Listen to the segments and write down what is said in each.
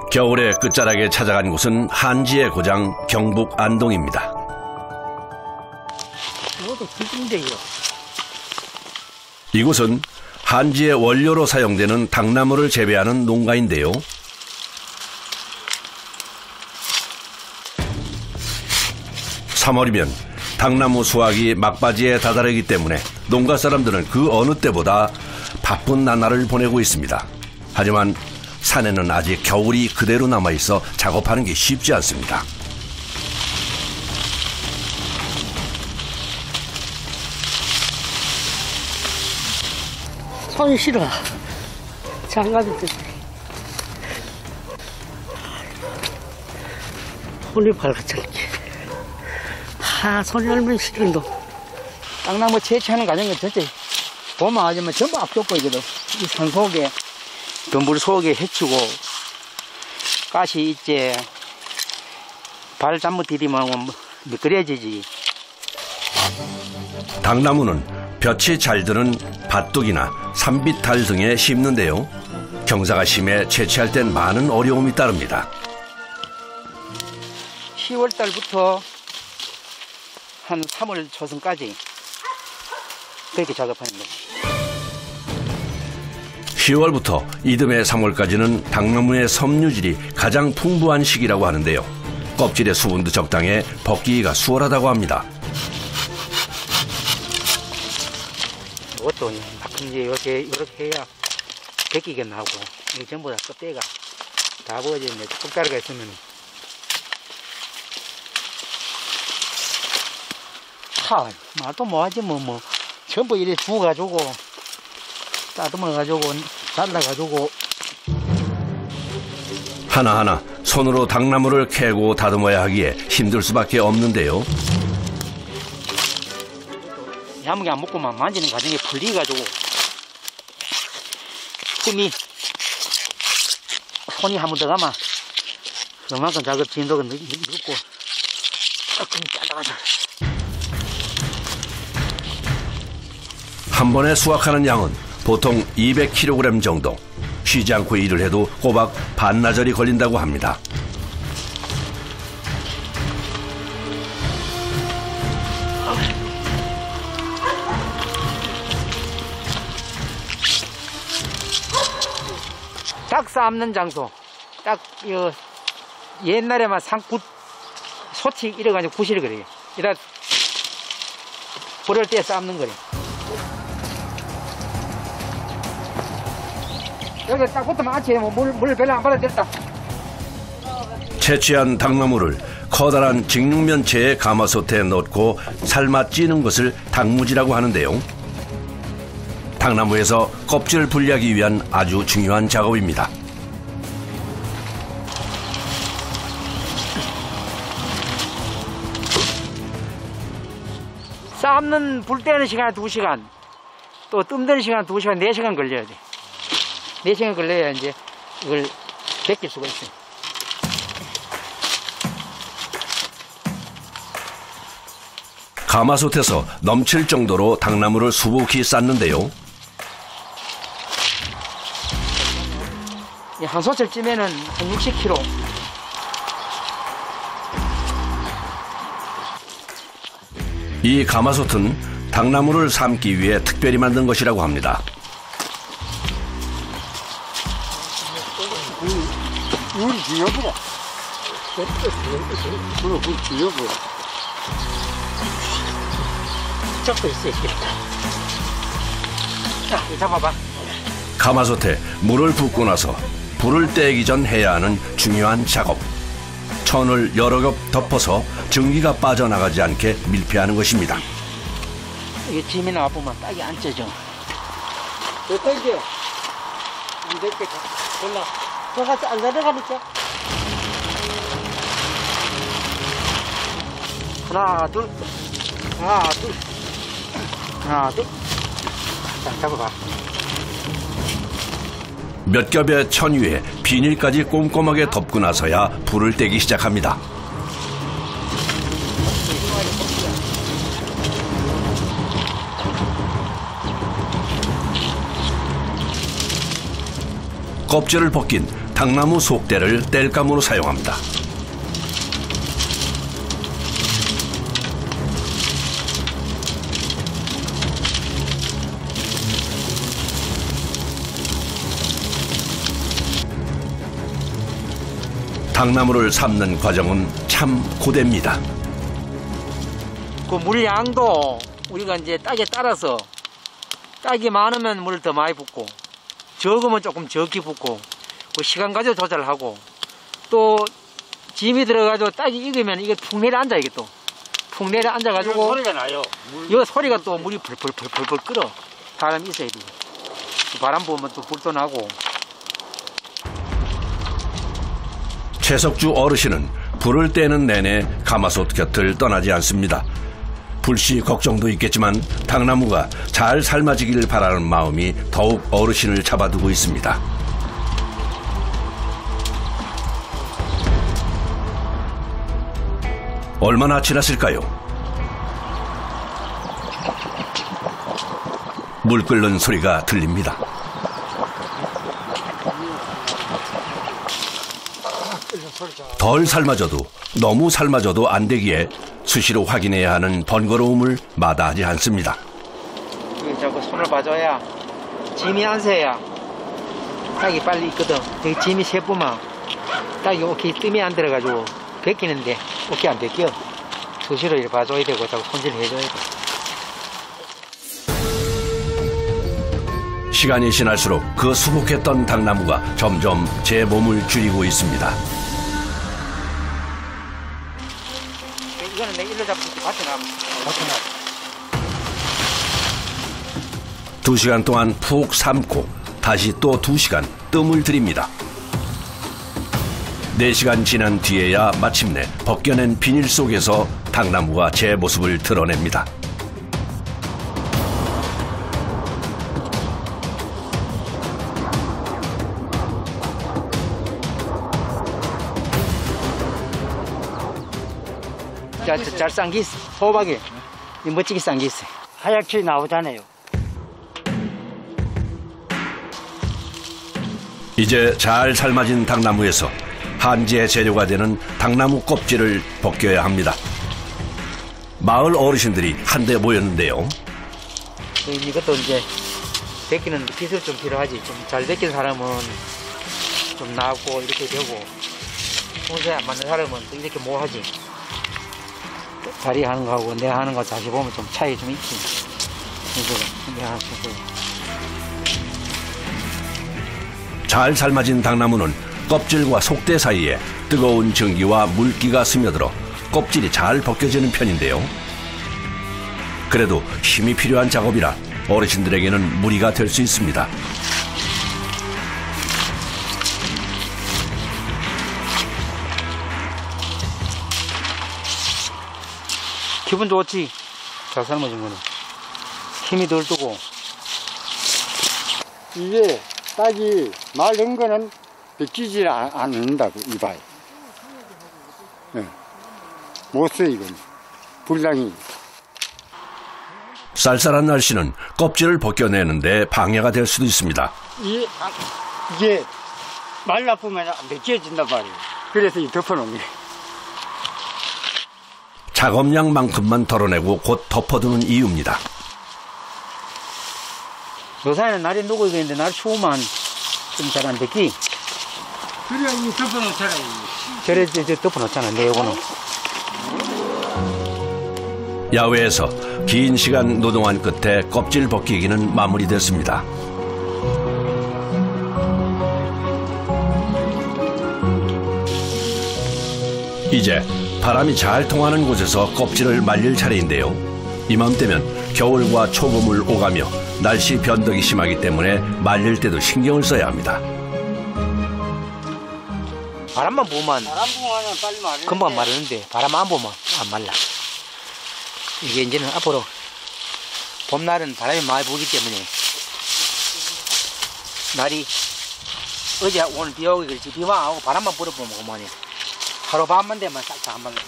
겨울의 끝자락에 찾아간 곳은 한지의 고장 경북 안동입니다. 이것도 불인데요. 이곳은 한지의 원료로 사용되는 당나무를 재배하는 농가인데요. (3월이면) 당나무 수확이 막바지에 다다르기 때문에 농가 사람들은 그 어느 때보다 바쁜 나날을 보내고 있습니다. 하지만 산에는 아직 겨울이 그대로 남아있어 작업하는 게 쉽지 않습니다. 손이 싫어. 장갑이 때문에. 손이 발같이. 손이 얼마나 싫은도. 땅나무 채취하는 과정이 전체 보면 아주면 전부 압축보이거든. 이 산 속에, 물 속에 헤치고, 가시 있지, 발 잘못 디디면 미끄러지지. 당나무는 볕이 잘 드는 밭둑이나 산비탈 등에 심는데요. 경사가 심해 채취할 땐 많은 어려움이 따릅니다. 10월 달부터 한 3월 초순까지 그렇게 작업하는 거예요. 10월부터 이듬해 3월까지는 당나무의 섬유질이 가장 풍부한 시기라고 하는데요. 껍질의 수분도 적당해 벗기기가 수월하다고 합니다. 이것도 이제 이렇게 해야 벗기게 나고, 이게 전부 다 껍데기가 다 부어지는데 껍데기가 있으면 말도 뭐하지 뭐 전부 이래 주워가지고 따듬어가지고 잘라가지고 하나하나 손으로 당나무를 캐고 다듬어야 하기에 힘들 수밖에 없는데요. 야무게 안 먹고만 만지는 과정에 풀리가지고 손이 한 번 더 가면 그만큼 작업 진도가 늦고 조금 잘라가지고. 한 번에 수확하는 양은 보통 200kg 정도. 쉬지 않고 일을 해도 꼬박 반나절이 걸린다고 합니다. 닭 삶는 장소. 딱 옛날에만 산굿 소치 이래가지고 구실 그래요. 이라 불을 때 삶는 거래. 여기 딱 붙으면 아침에 물 별로 안 받아도 됐다. 채취한 당나무를 커다란 직육면체의 가마솥에 넣고 삶아 찌는 것을 당무지라고 하는데요. 당나무에서 껍질을 분리하기 위한 아주 중요한 작업입니다. 삶는 불 때는 시간에 2시간, 또 뜸드는 시간 2시간, 4시간 걸려야 돼. 4시간 걸려야 이제 이걸 벗길 수가 있어요. 가마솥에서 넘칠 정도로 당나무를 수북히 쌓는데요. 한 소철 찌면은 한 60kg. 이 가마솥은 당나무를 삶기 위해 특별히 만든 것이라고 합니다. 우리 지역이라. 우리 지역이라. 적도 있어요. 자, 이거 잡아봐. 가마솥에 물을 붓고 나서 불을 떼기 전 해야 하는 중요한 작업. 천을 여러 겹 덮어서 증기가 빠져나가지 않게 밀폐하는 것입니다. 이게 짐이 나와보면 딱이 안 쪄져. 됐다 이제. 안 될게 몰라. 저같이 안 내려가니까. 하나, 둘. 하나, 둘. 하나, 둘. 자, 잡아봐. 몇 겹의 천 위에 비닐까지 꼼꼼하게 덮고 나서야 불을 떼기 시작합니다. 껍질을 벗긴 당나무 속대를 땔감으로 사용합니다. 당나무를 삶는 과정은 참 고됩니다. 그 물량도 우리가 이제 딱에 따라서 딱이 많으면 물 더 많이 붓고 적으면 조금 적게 붓고 그 시간 가지고 조절하고 또 짐이 들어가지고 딱이 익으면 이게 푹 내려앉아 이게 또 푹 내려앉아가지고 소리가 나요. 이 소리가 또 물이 벌벌 끓어. 사람이 있어야 돼. 바람 부으면 또 불도 나고. 최석주 어르신은 불을 떼는 내내 가마솥 곁을 떠나지 않습니다. 불씨 걱정도 있겠지만 당나무가 잘 삶아지길 바라는 마음이 더욱 어르신을 잡아두고 있습니다. 얼마나 지났을까요? 물 끓는 소리가 들립니다. 덜 삶아져도 너무 삶아져도 안 되기에 수시로 확인해야 하는 번거로움을 마다하지 않습니다. 자꾸 손을 봐줘야 짐이 안 새야 딱이 빨리 익거든. 여기 짐이 세쁘면 딱이 오케이 뜸이 안 들어가지고 벗기는데 오케이 안 벗겨. 수시로 이렇게 봐줘야 되고 자꾸 손질해줘야 돼. 시간이 지날수록 그 수북했던 당나무가 점점 제 몸을 줄이고 있습니다. 이거는 내 일로 잡고 밭에 놔. 2시간 동안 푹 삶고 다시 또 2시간 뜸을 들입니다. 4시간 지난 뒤에야 마침내 벗겨낸 비닐 속에서 당나무가 제 모습을 드러냅니다. 잘 싼 게 있어. 호박이 멋지게 싼 게 있어. 하얗게 나오잖아요. 이제 잘 삶아진 당나무에서 한지의 재료가 되는 당나무 껍질을 벗겨야 합니다. 마을 어르신들이 한데 모였는데요. 이것도 이제 벗기는 기술 좀 필요하지. 좀 잘 벗긴 사람은 좀 나고 이렇게 되고 평소에 안 맞는 사람은 또 이렇게 뭐 하지. 자리 하는 거하고 내가 하는 거 다시 보면 좀 차이 좀 있지. 잘 삶아진 당나무는 껍질과 속대 사이에 뜨거운 전기와 물기가 스며들어 껍질이 잘 벗겨지는 편인데요. 그래도 힘이 필요한 작업이라 어르신들에게는 무리가 될 수 있습니다. 기분 좋지. 잘 삶아진 거는 힘이 덜 뜨고. 이게 딱이 마른 거는 벗기지 않는다고 이봐요. 네. 못 써 이건 불량이. 쌀쌀한 날씨는 껍질을 벗겨내는데 방해가 될 수도 있습니다. 이게 말라보면 안 벗겨진단 말이에요. 그래서 이 덮어놓은 게. 작업량만큼만 덜어내고 곧 덮어두는 이유입니다. 요새는 날이 녹고 있는데 날 추우면 좀 잘 안 벗기. 그래 이 덮어놓잖아요. 저래 덮어놓잖아 내 요거는. 야외에서 긴 시간 노동한 끝에 껍질 벗기기는 마무리됐습니다. 이제 바람이 잘 통하는 곳에서 껍질을 말릴 차례인데요. 이맘때면 겨울과 초봄을 오가며 날씨 변덕이 심하기 때문에 말릴 때도 신경을 써야 합니다. 바람만 부으면 빨리 마르는데. 금방 마르는데 바람 안 부으면 안 말라. 이게 이제는 앞으로 봄날은 바람이 많이 부기 때문에 날이 어제 오늘 비 오기 그렇지 비만 안 오고 바람만 불어보면 뭐니 하루 밤만 되면 싹 다 말라.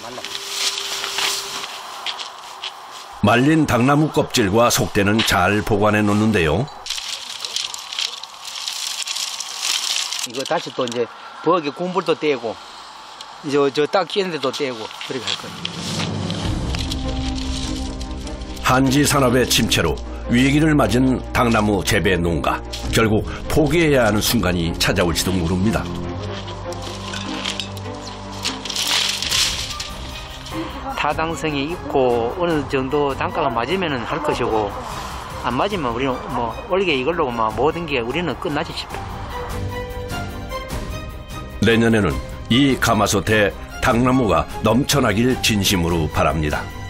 말린 당나무 껍질과 속대는 잘 보관해 놓는데요. 이거 다시 또 이제 버기 군불도 떼고 저 딱 끼는데도 떼고 그렇게 할 거예요. 한지 산업의 침체로 위기를 맞은 당나무 재배 농가. 결국 포기해야 하는 순간이 찾아올지도 모릅니다. 타당성이 있고 어느 정도 단가가 맞으면 할 것이고 안 맞으면 우리는 뭐 올게 이걸로 모든 게 우리는 끝나지 싶어. 내년에는 이 가마솥에 당나무가 넘쳐나길 진심으로 바랍니다.